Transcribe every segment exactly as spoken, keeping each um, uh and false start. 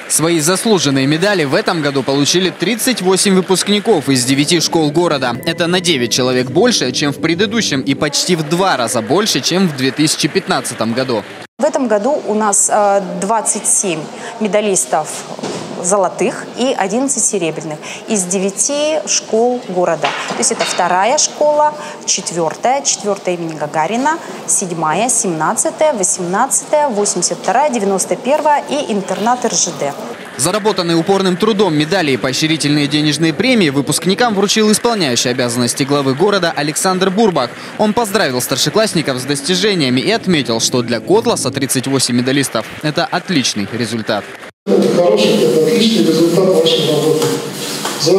Свои заслуженные медали в этом году получили тридцать восемь выпускников из девяти школ города. Это на девять человек больше, чем в предыдущем, и почти в два раза больше, чем в две тысячи пятнадцатом году. В этом году у нас двадцать семь медалистов золотых и одиннадцать серебряных из девяти школ города. То есть это вторая школа, четвертая, четвертая имени Гагарина, седьмая, семнадцатая, восемнадцатая, восемьдесят вторая, девяносто первая и интернат эр жэ дэ. Заработанные упорным трудом медали и поощрительные денежные премии выпускникам вручил исполняющий обязанности главы города Александр Бурбак. Он поздравил старшеклассников с достижениями и отметил, что для Котласа тридцать восемь медалистов – это отличный результат. Это хороший, это отличный результат вашей работы. За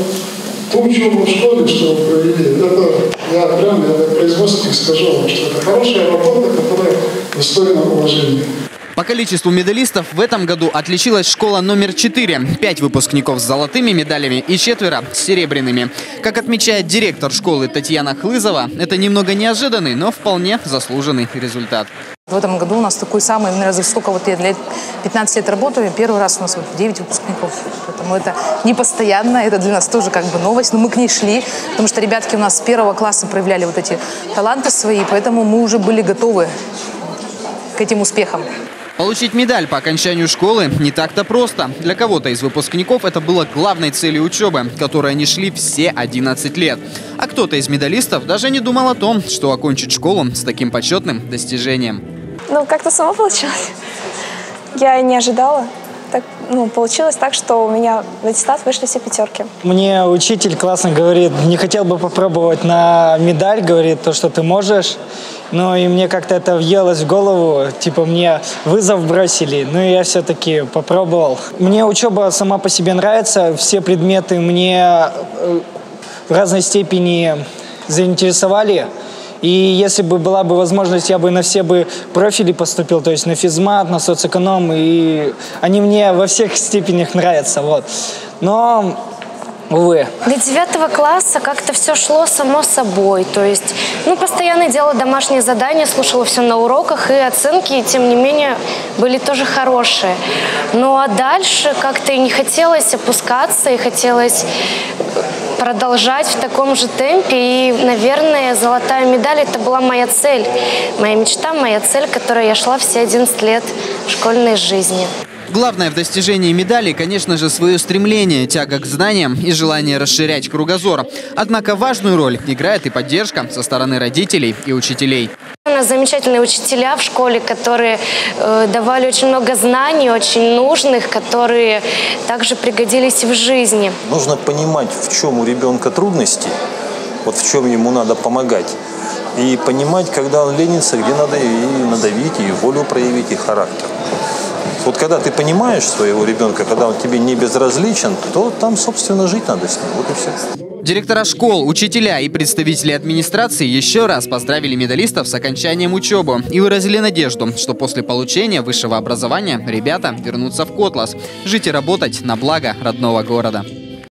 ту учебу в школе, что вы провели, это я прямо я производственник скажу вам, что это хорошая работа, которая достойна уважения. По количеству медалистов в этом году отличилась школа номер четыре. Пять выпускников с золотыми медалями и четверо с серебряными. Как отмечает директор школы Татьяна Хлызова, это немного неожиданный, но вполне заслуженный результат. В этом году у нас такой самый, наверное, сколько вот я для пятнадцати лет работаю, первый раз у нас вот девять выпускников. Поэтому это не постоянно, это для нас тоже как бы новость, но мы к ней шли, потому что ребятки у нас с первого класса проявляли вот эти таланты свои, поэтому мы уже были готовы к этим успехам. Получить медаль по окончанию школы не так-то просто. Для кого-то из выпускников это было главной целью учебы, которой они шли все одиннадцать лет. А кто-то из медалистов даже не думал о том, что окончит школу с таким почетным достижением. Ну, как-то само получилось. Я и не ожидала. Так, ну, получилось так, что у меня в аттестат вышли все пятерки. Мне учитель классно говорит, не хотел бы попробовать на медаль, говорит, то, что ты можешь. Ну и мне как-то это въелось в голову, типа мне вызов бросили, ну и я все-таки попробовал. Мне учеба сама по себе нравится, все предметы мне в разной степени заинтересовали. И если бы была бы возможность, я бы на все бы профили поступил, то есть на физмат, на соцэконом, и они мне во всех степенях нравятся, вот. Но, увы. До девятого класса как-то все шло само собой, то есть, ну, постоянно делала домашние задания, слушала все на уроках, и оценки, тем не менее, были тоже хорошие. Ну, а дальше как-то и не хотелось опускаться, и хотелось продолжать в таком же темпе. И, наверное, золотая медаль – это была моя цель, моя мечта, моя цель, к которой я шла все одиннадцать лет школьной жизни. Главное в достижении медали, конечно же, свое стремление, тяга к знаниям и желание расширять кругозор. Однако важную роль играет и поддержка со стороны родителей и учителей. У нас замечательные учителя в школе, которые э, давали очень много знаний, очень нужных, которые также пригодились в жизни. Нужно понимать, в чем у ребенка трудности, вот в чем ему надо помогать. И понимать, когда он ленится, где надо и надавить, и волю проявить, и характер. Вот когда ты понимаешь своего ребенка, когда он тебе не безразличен, то там, собственно, жить надо с ним. Вот и все. Директора школ, учителя и представители администрации еще раз поздравили медалистов с окончанием учебы и выразили надежду, что после получения высшего образования ребята вернутся в Котлас, жить и работать на благо родного города.